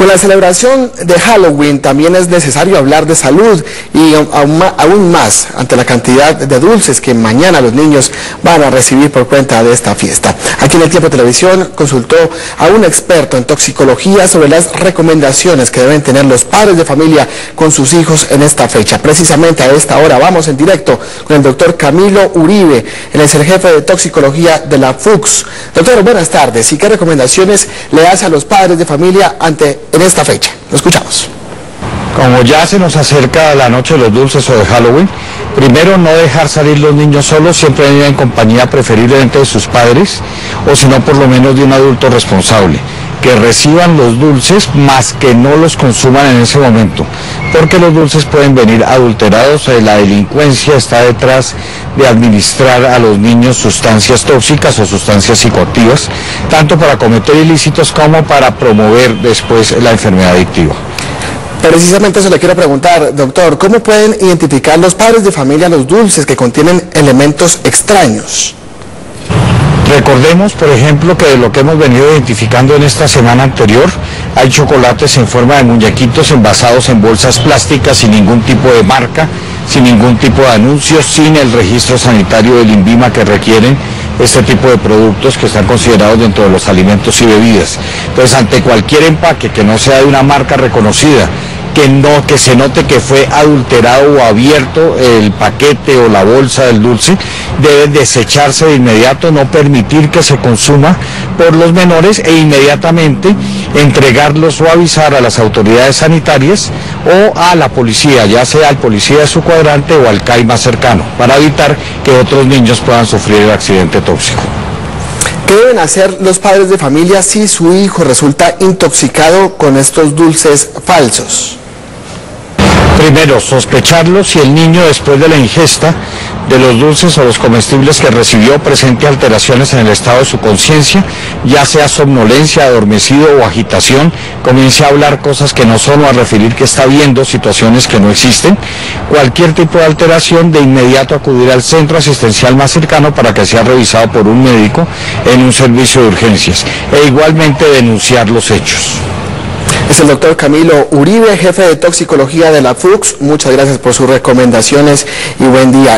Con la celebración de Halloween también es necesario hablar de salud y aún más ante la cantidad de dulces que mañana los niños van a recibir por cuenta de esta fiesta. Aquí en El Tiempo Televisión consultó a un experto en toxicología sobre las recomendaciones que deben tener los padres de familia con sus hijos en esta fecha. Precisamente a esta hora vamos en directo con el doctor Camilo Uribe, él es el jefe de toxicología de la FUCS. Doctor, buenas tardes. ¿Y qué recomendaciones le hace a los padres de familia en esta fecha? Lo escuchamos. Como ya se nos acerca la noche de los dulces o de Halloween, primero no dejar salir los niños solos, siempre ir en compañía preferiblemente de sus padres o si no por lo menos de un adulto responsable, que reciban los dulces más que no los consuman en ese momento, porque los dulces pueden venir adulterados. La delincuencia está detrás de administrar a los niños sustancias tóxicas o sustancias psicoactivas, tanto para cometer ilícitos como para promover después la enfermedad adictiva. Precisamente eso le quiero preguntar, doctor, ¿cómo pueden identificar los padres de familia los dulces que contienen elementos extraños? Recordemos, por ejemplo, que de lo que hemos venido identificando en esta semana anterior, hay chocolates en forma de muñequitos envasados en bolsas plásticas sin ningún tipo de marca, sin ningún tipo de anuncios, sin el registro sanitario del INVIMA que requieren este tipo de productos que están considerados dentro de los alimentos y bebidas. Entonces, ante cualquier empaque que no sea de una marca reconocida, que se note que fue adulterado o abierto el paquete o la bolsa del dulce, debe desecharse de inmediato, no permitir que se consuma por los menores e inmediatamente entregarlos o avisar a las autoridades sanitarias o a la policía, ya sea al policía de su cuadrante o al CAI más cercano, para evitar que otros niños puedan sufrir el accidente tóxico. ¿Qué deben hacer los padres de familia si su hijo resulta intoxicado con estos dulces falsos? Primero, sospecharlo si el niño después de la ingesta de los dulces o los comestibles que recibió presente alteraciones en el estado de su conciencia, ya sea somnolencia, adormecido o agitación, comience a hablar cosas que no son o a referir que está viendo situaciones que no existen. Cualquier tipo de alteración, de inmediato acudir al centro asistencial más cercano para que sea revisado por un médico en un servicio de urgencias e igualmente denunciar los hechos. Es el doctor Camilo Uribe, jefe de toxicología de la FUCS. Muchas gracias por sus recomendaciones y buen día.